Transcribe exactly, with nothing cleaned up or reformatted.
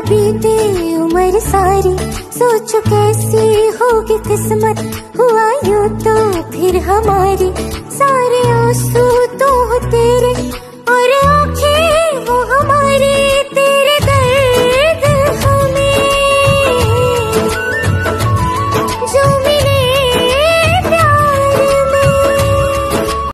बीते उम्र सारी, सोचो कैसी होगी किस्मत, हुआ यूं तो फिर हमारी। सारे आंसू तो होते